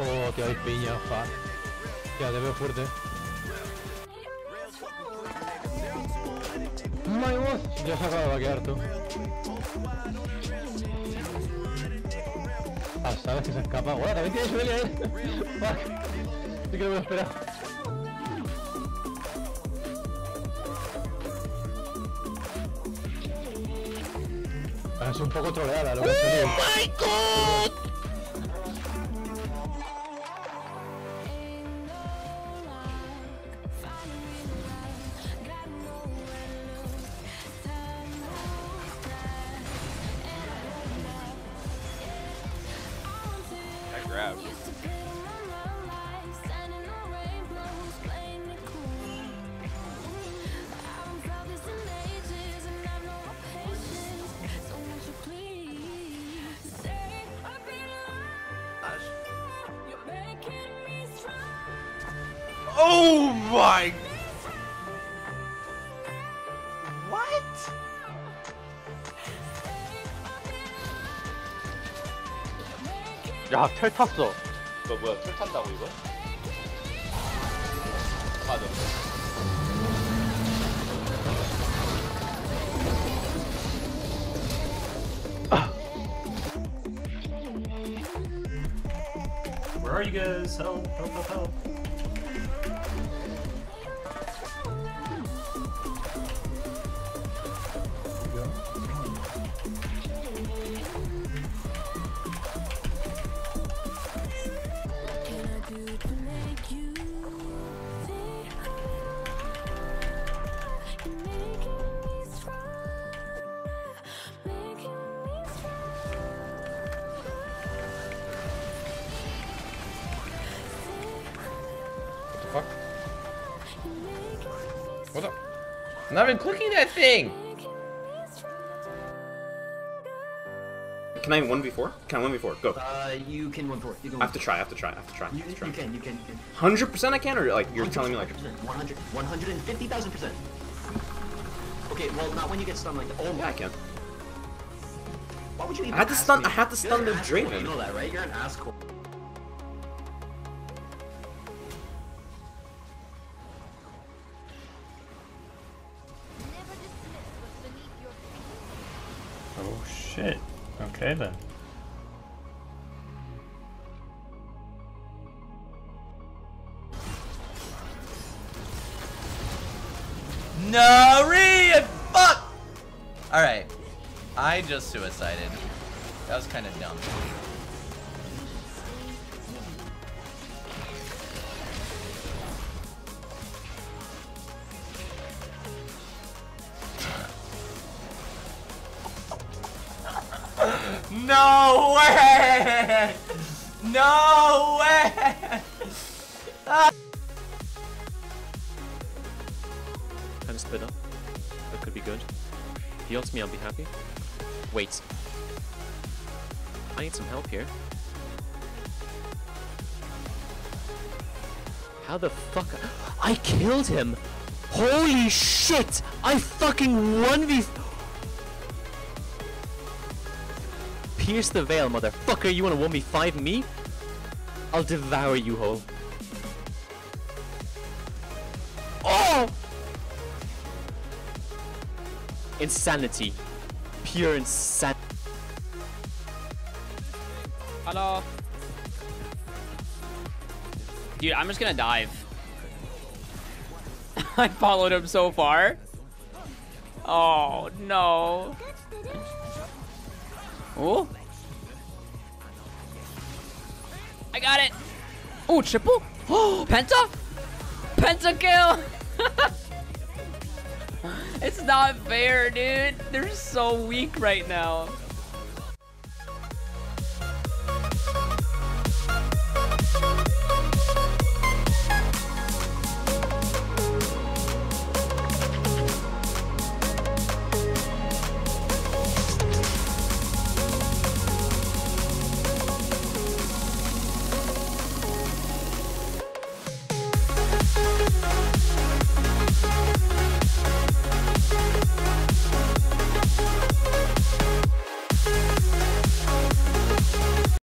Oh, tío, hay piña, fuck. Ya, te veo fuerte. My God. Ya se acaba de vaquear tú. Ah, sabes que se escapa. Bueno, también tiene Suelia, Fuck. Sí que lo voy a esperar. Es un poco troleada lo que ha hecho. ¡Oh my God! I grabbed. Oh my! What? 야, 텔 탔어. 너 뭐야? 툴 탄다고 이거? 맞아. Where are you guys? Help, help, help, help. Fuck. What up? I'm not even clicking that thing! Can I 1v4? Can I 1v4? Go. You can 1-4. You can. I have to try. You can. 100% I can, or like you're telling me like 100, 150,000%. Okay, well not when you get stunned like that. Oh yeah, I can. Why would you even I had to ask stun. me? I had to stun the You're an asshole, Draven. You know that, right? You're an asshole. Oh shit. Okay then. No, Rhea! Fuck! Alright. I just suicided. That was kind of dumb. No way! No way! Kind of split up. That could be good. If he ults me, I'll be happy. Wait. I need some help here. How the fuck? I killed him! Holy shit! I fucking 1v... Pierce the veil, motherfucker! You wanna 1v5 me? I'll devour you whole. Oh! Insanity. Pure insanity. Hello. Dude, I'm just gonna dive. I followed him so far. Oh, no. Oh. I got it. Oh, triple? Oh, Penta? Penta kill. It's not fair, dude. They're so weak right now.